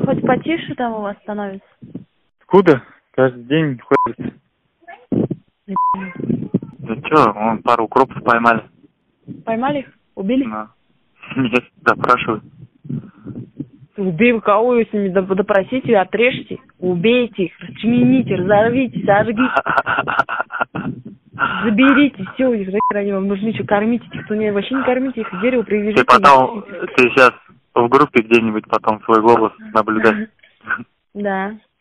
хоть потише там у вас становится? Откуда? Каждый день ходит. Да чё, вон пару укропов поймали. Поймали их? Убили? Да. Нет, допрашивают. Убей кого, с ними допросите, отрежьте, убейте их, расчлените, разорвите, сожгите. Заберите, все, их они вам нужны, что кормите этих, кто не, вообще не кормите их, дерево привяжите. Ты потом, ты сейчас в группе где-нибудь потом свой голос наблюдать. Да.